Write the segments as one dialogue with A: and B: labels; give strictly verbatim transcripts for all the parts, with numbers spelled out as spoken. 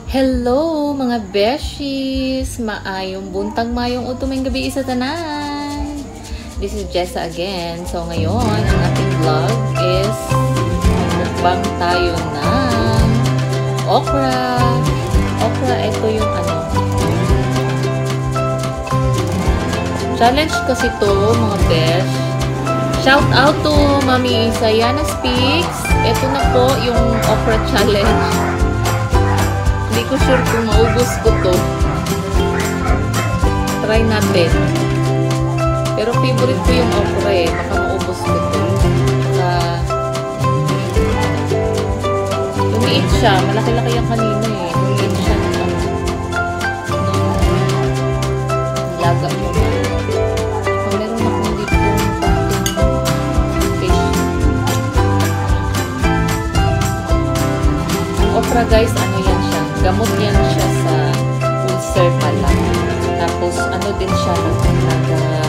A: Hello mga beshies! Maayong buntag mayong utuming gabi isa tanan. This is Jessa again. So ngayon, ang ating vlog is mukbang tayo ng okra. Okra, ito yung ano. Challenge kasi to mga besh. Shout out to Mami Sayana Speaks. Ito na po yung okra challenge. Hindi ko sure kung maubos ko to. Try natin. Pero favorite ko yung okra eh. Baka maubos ko to. Saka, lumiit siya. Malaki-laki yung kanina eh. Lumiit siya ng ano. Ng laga mo. So, meron akong dito fish. Ang okra guys, ano yan siya? Gamot yan siya sa ulcer pala. Tapos, ano din siya nag nag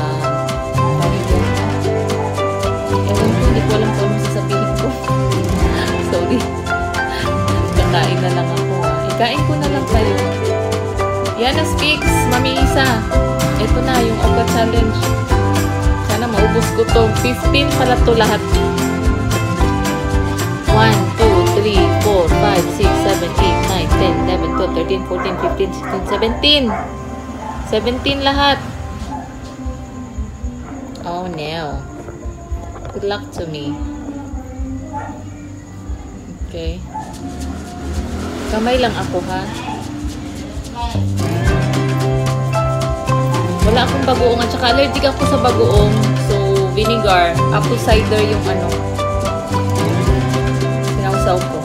A: ewan ko, hindi ko alam kung ano sasabihin ko. Sorry. Kakain na lang ako ha. Ikain ko na lang kayo. Yana Speaks, Mami Isa. Ito na, yung okra challenge. Sana maubos ko to. fifteen pala to lahat. one, two, three, four, five, six, seven, eight, nine, ten, eleven, twelve, thirteen, fourteen, fifteen, sixteen, seventeen. seventeen lahat. Oh no. Good luck to me. Okay. Kamay lang ako ha. Wala akong bagoong at saka allergic ako sa bagoong. So, vinegar. Apple cider yung ano. Sinawsaw ko.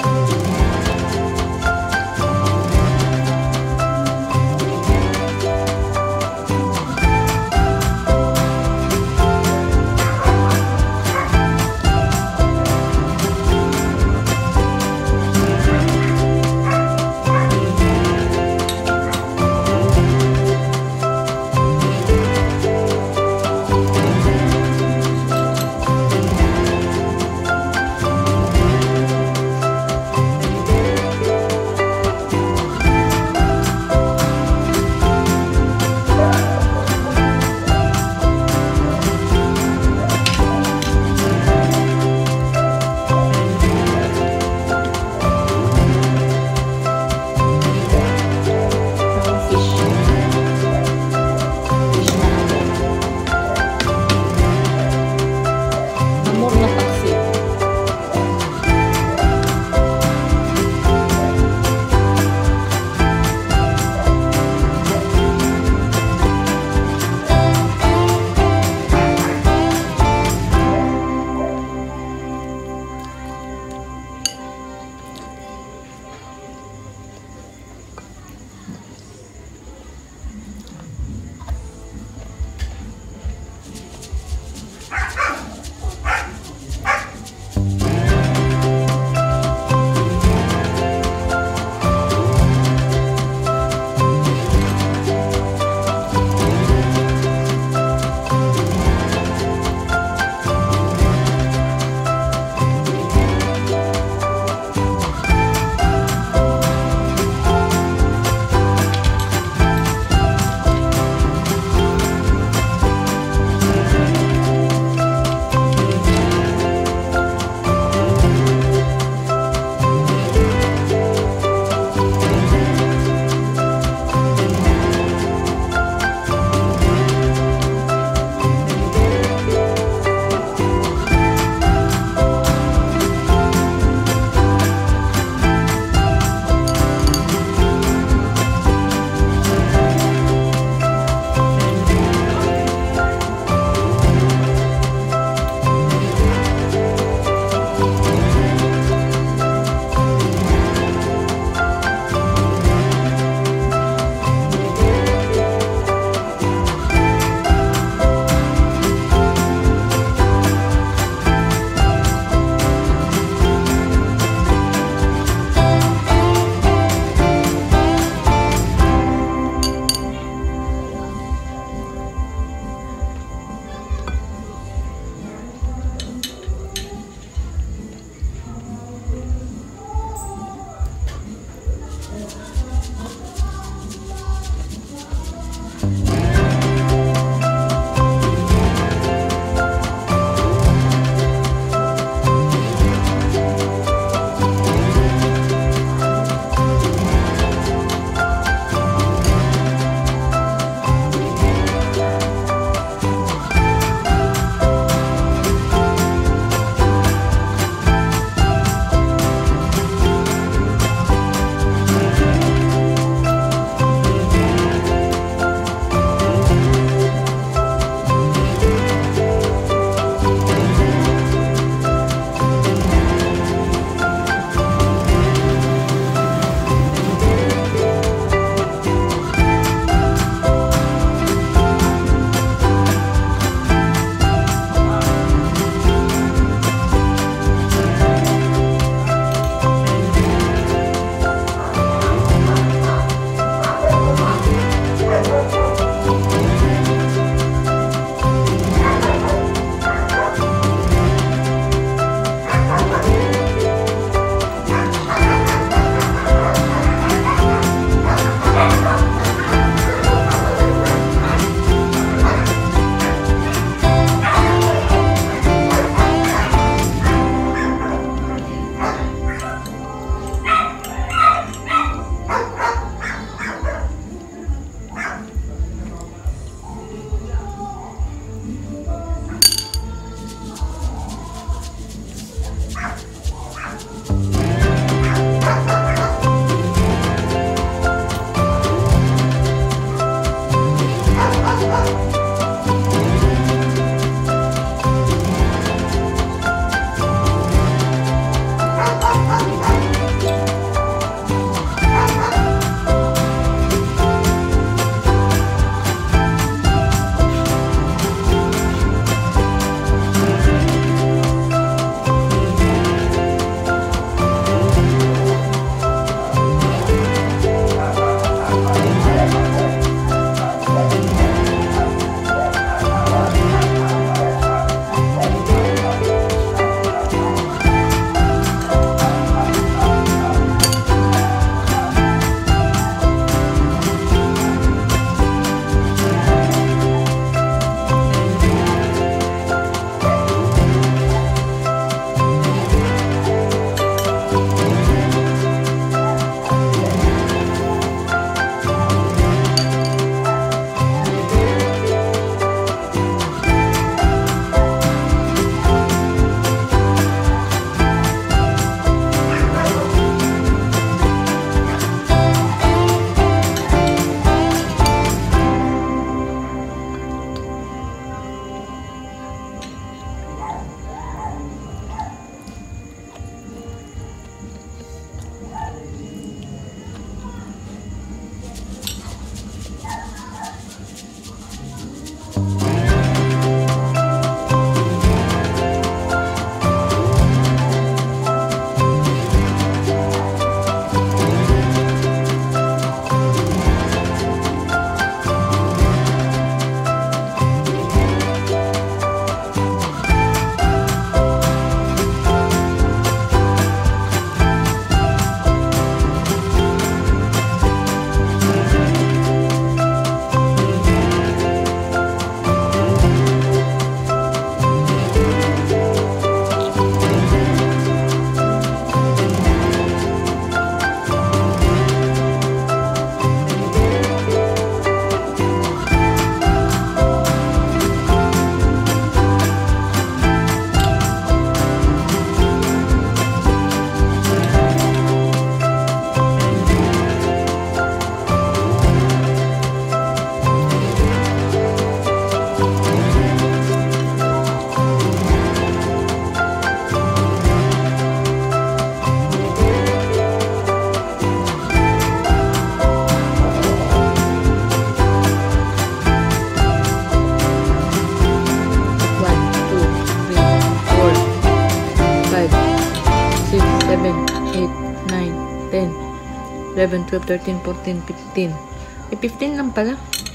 A: nine, ten, eleven, twelve, thirteen, fourteen, fifteen. Eh, fifteen lang pala.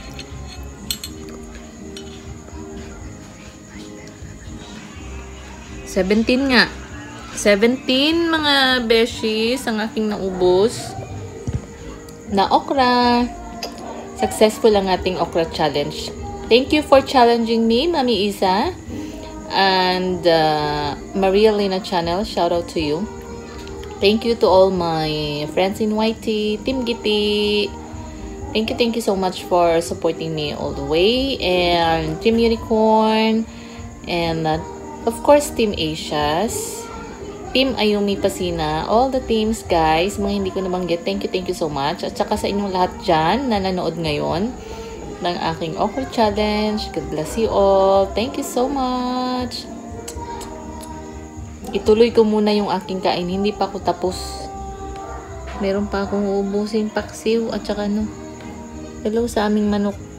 A: seventeen nga. seventeen mga beshies ang aking naubos na okra. Successful ang ating okra challenge. Thank you for challenging me, Mami Isa. And uh, Maria Lena channel, shout out to you. Thank you to all my friends in Y T, Team Giti. Thank you, thank you so much for supporting me all the way. And Team Unicorn. And uh, of course, Team Asias. Team Ayumi Pasina, all the teams guys, mga hindi ko nabanggit, thank you, thank you so much. At saka sa inyong lahat dyan na nanood ngayon ng aking okra challenge. God bless you all. Thank you so much. Ituloy ko muna yung aking kain, hindi pa ako tapos. Meron pa akong uubusin paksiw at saka ano. Hello sa aming manok.